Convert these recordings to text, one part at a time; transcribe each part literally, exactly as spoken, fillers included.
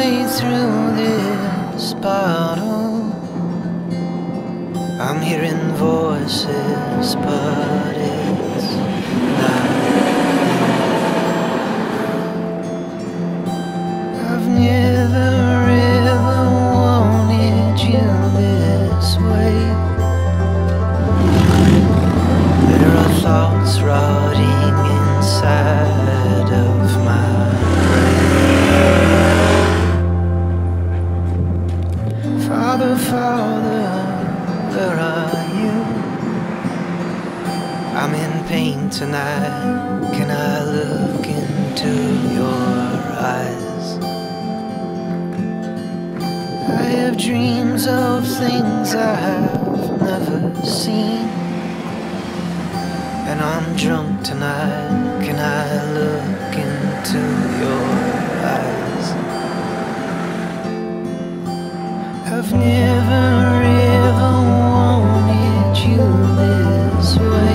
halfway through this bottle. I'm hearing voices, but it's not you. I've never ever wanted you this way. There are thoughts rotting inside of my brain. Father, Father, where are you? I'm in pain tonight. Can I look into your eyes? I have dreams of things I have never seen, and I'm drunk tonight. Can I look into your eyes? I've never ever wanted you this way.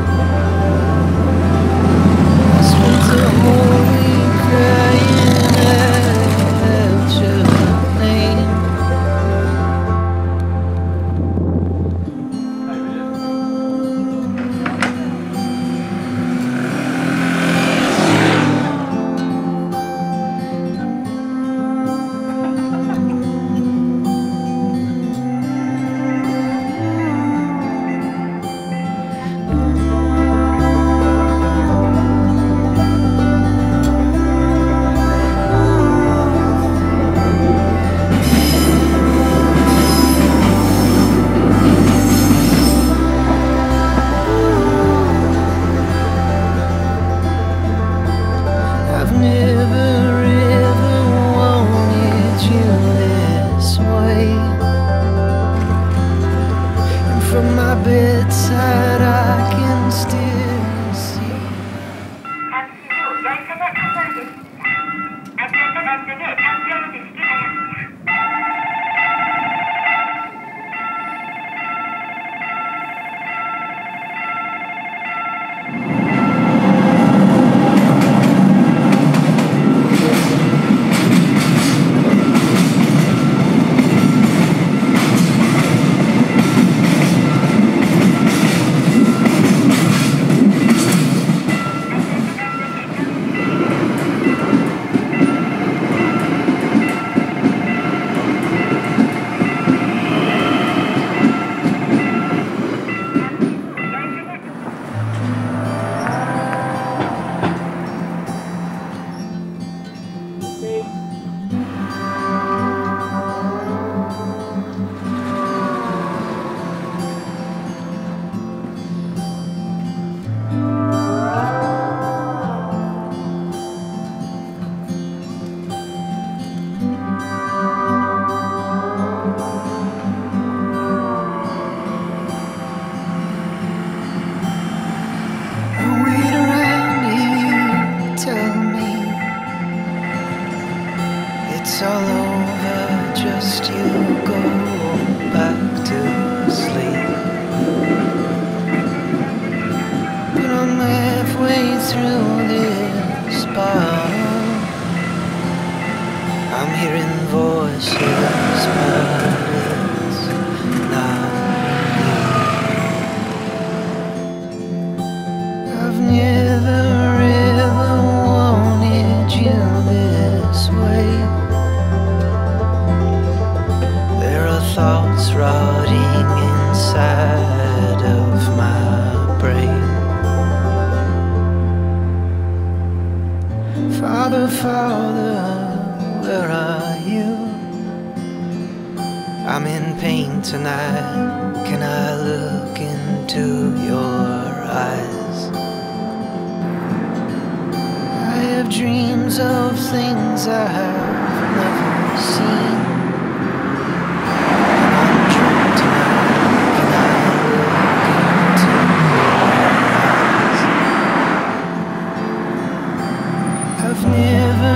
I spent the whole week crying out your name. From my bedside I can still see. 잠시 후 열차가 출발하겠습니다. 안전한 안전에 담벼락 드시기 바랍니다. It's all over, just you go back to sleep. But I'm halfway through this bottle. I'm hearing voices, but it's not you. I've never ever wanted you this way. Thoughts rotting inside of my brain. Father, Father, where are you? I'm in pain tonight. Can I look into your eyes? I have dreams of things I have never seen. I've never